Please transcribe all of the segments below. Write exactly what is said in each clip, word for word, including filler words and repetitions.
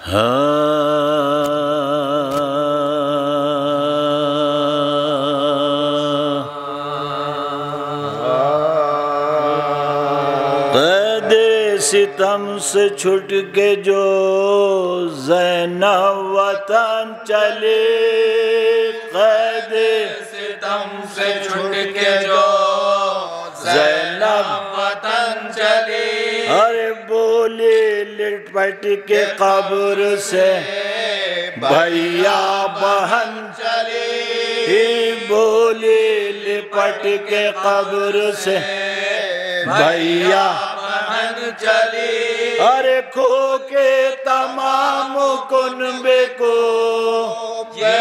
कैदे सितम से छुट के जो ज़ैनब वतन चले, कैदे सितम से छुट के जो ज़ैनब वतन चली। अरे बोले लिपट के कब्र से भैया बहन चली। बोले लिपट के कब्र से भैया बहन चली। अरे खो के तमाम कुनबे को ये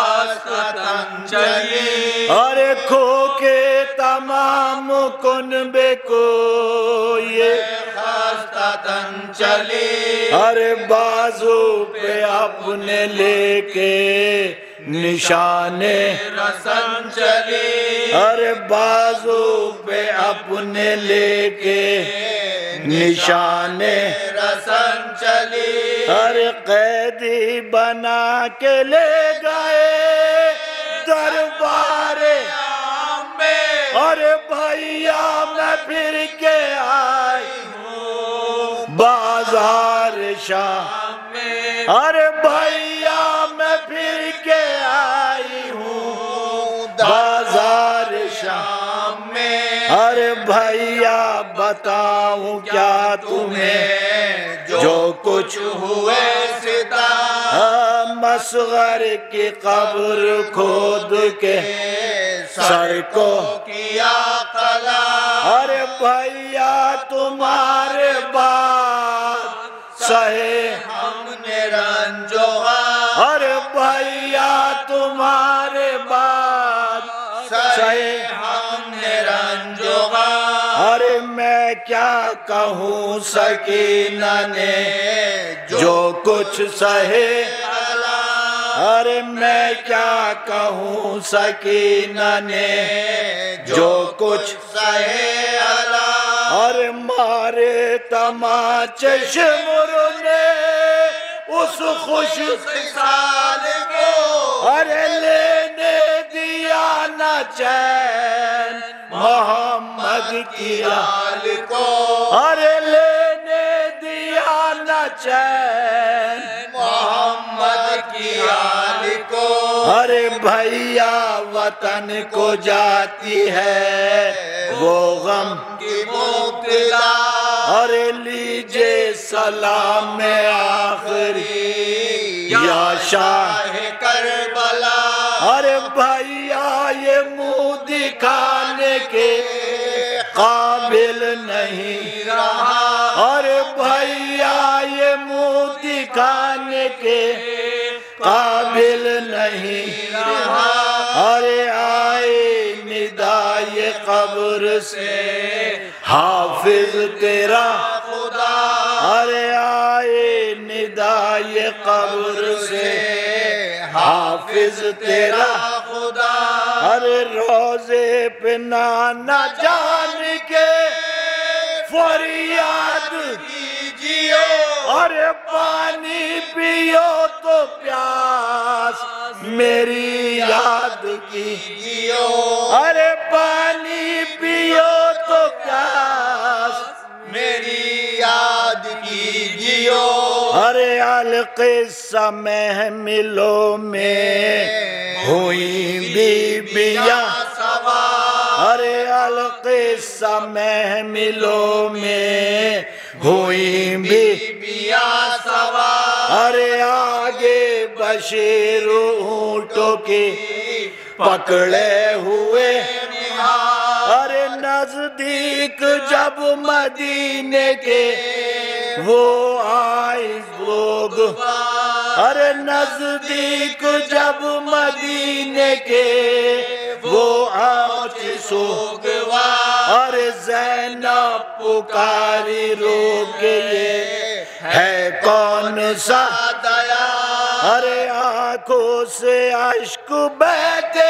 खासतन चली। अरे खो के तमाम कुनबे को ये खासतन चली। अरे बाजू पे अपने लेके निशाने रसन चली। अरे बाजू पे अपने लेके निशाने रसन चली। अरे कैदी बना के ले गए दरबारे में। अरे भैया मैं फिर के आई हूँ बाजार शाह में। अरे भैया मैं फिर के आई हूँ बाजार शाह में। अरे भैया बताऊं क्या तुम्हें जो कुछ हुए सिता। मसगर की कब्र खोद के सर को किया कला। अरे भैया तुम्हारे बात सहे हमने रंजोगा। अरे भैया तुम्हारे बात सहे हमने रंजोगा। अरे मैं क्या कहूँ सकीना ने जो कुछ सहे। अरे मैं क्या कहूँ सकीना ने जो कुछ सहे अला। अरे मारे तमाचे शिमर ने उस खुश साल को। अरे लेने दिया न चैन मोहम्मद की लाल को। अरे लेने दिया न चैन मोहम्मद की आल को। अरे भैया वतन को जाती है वो गम की मुब्तला। अरे लीजिए सलाम में आखिरी या शाह करबला। अरे भैया ये मुंह दिखाने के काबिल नहीं रहा। अरे भैया ये मुंह दिखाने के काबिल नहीं रहा। अरे आए निदाए कब्र से हाफिज तेरा खुदा। अरे आए निदाए कब्र से हाफिज तेरा खुदा। अरे रोजे पे नाना जान के फरियाद कीजिए। अरे पानी पियो तो प्यास मेरी याद कीजिए। अरे पानी पियो तो प्यास मेरी याद कीजिए। अरे अलके समय मिलो में हुई बीबियाँ सवार। अरे अलके समय मिलो में हुई बीबिया सवार। अरे आगे बशीर ऊँटों के पकड़े हुए। अरे नजदीक जब मदीने के वो आए लोग। अरे नजदीक जब मदीने के वो आए सोगवा। अरे ज़ैनब पुकारी रोग ये है कौन सा दया। अरे आंखों से अश्क बहते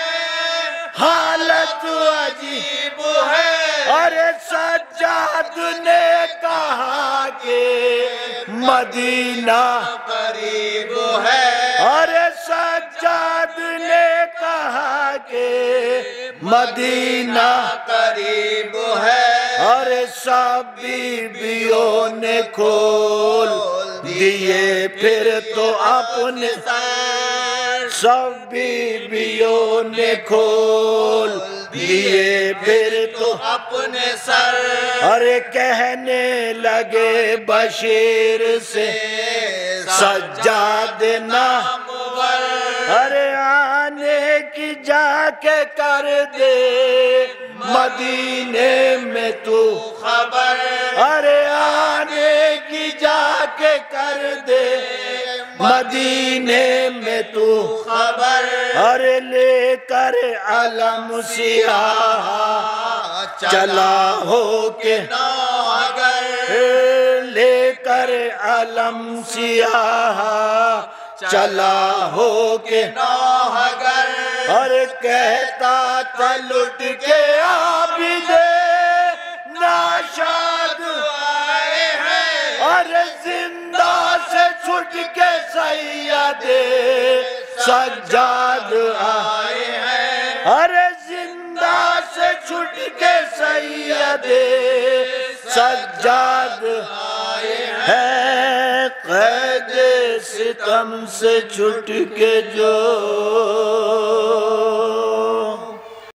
हालत अजीब है। अरे सज्जाद ने कहा कि मदीना करीब है। अरे सज्जाद ने कहा के मदीना करीब है। अरे सब बीवियों ने खोल दिए फिर तो अपने सर सब बीवियों ने खोल दिए फिर तो अपने सर। अरे कहने लगे बशीर से सज्जाद ना अरे आने की जाके कर दे मदीने में तू खबर। अरे आने की जाके कर दे मदीने में तू खबर। अरे लेकर अलम सियाह चला हो के नौहगर। लेकर अलम सियाह चला हो के नौहगर। और कहता था लुट के आबिदे नाशाद आए हैं। और जिंदा से छुट के सैयदे सज्जाद आए हैं। अरे जिंदा से छुट के सैयदे सज्जाद आए है कैद सितम से छुट के जो